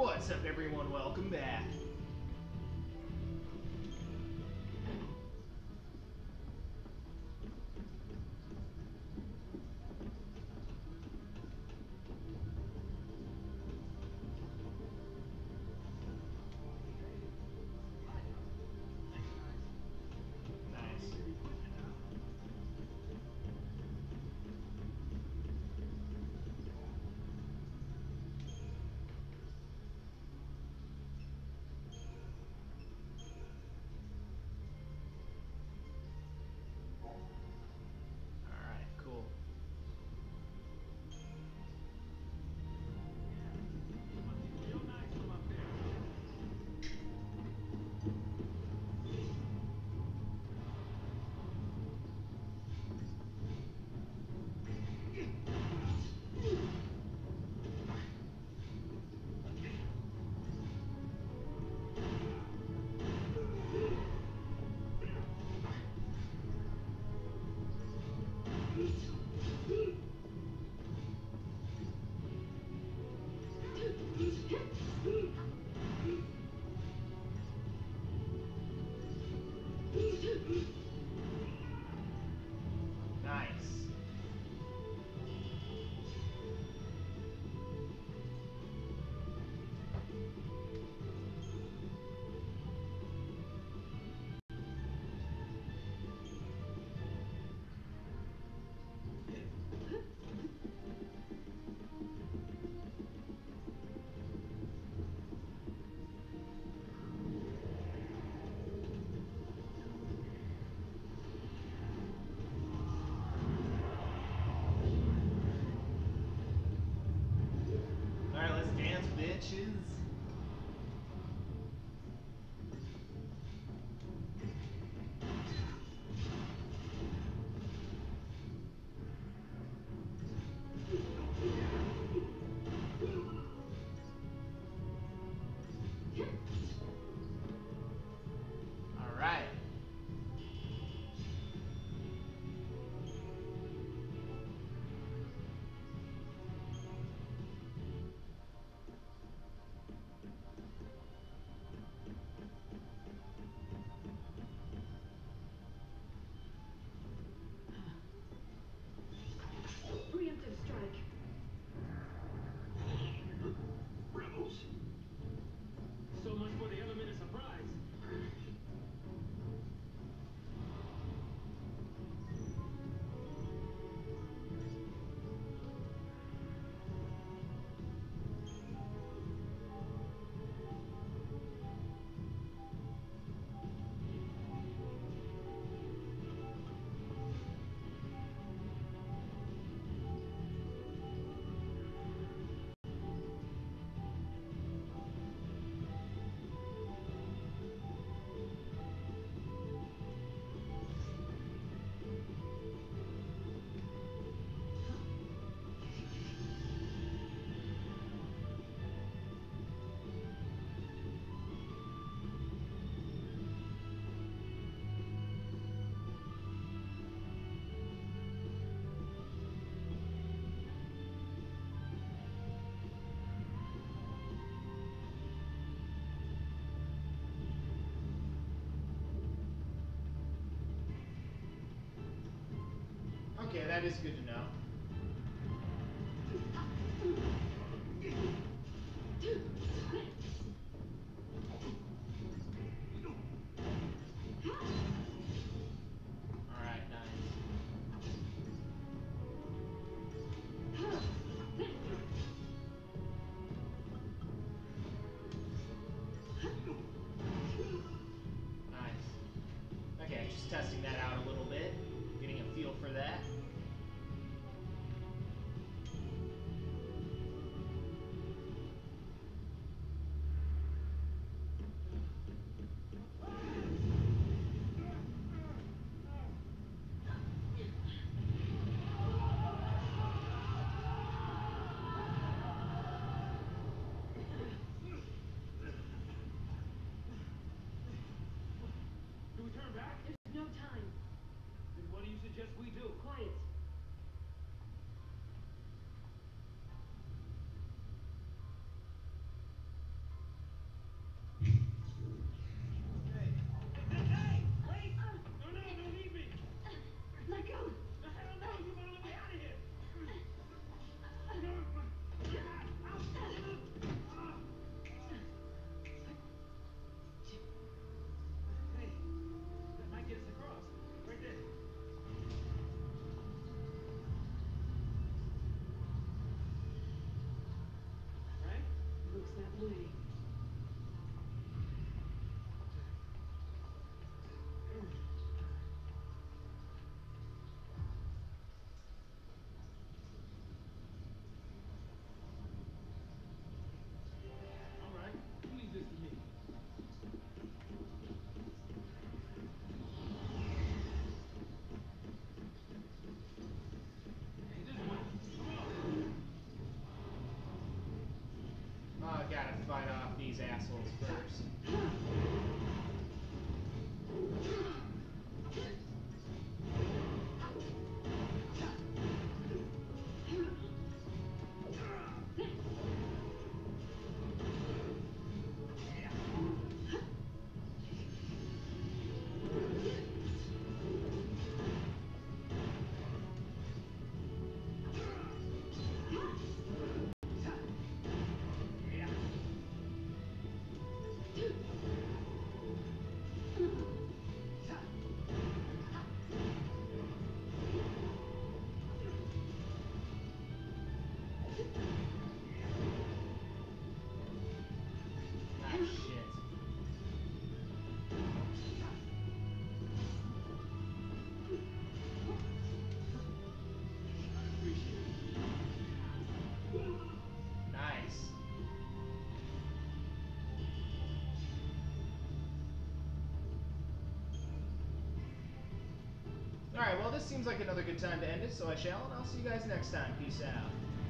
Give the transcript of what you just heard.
What's up, everyone? Welcome back. Nice. Alright, cool. Nice. Alright, let's dance, bitches. Alright. Preemptive strike. Rebels. So much for the element of surprise. Okay, that is good to know. Alright, nice. Nice. Okay, just testing that out a little bit. Getting a feel for that. that way. All right, leave this to me. Hey, this way. Come on. Oh, I gotta fight off these assholes first. Ah, shit. Nice. Alright, well this seems like another good time to end it, so I shall, and I'll see you guys next time. Peace out.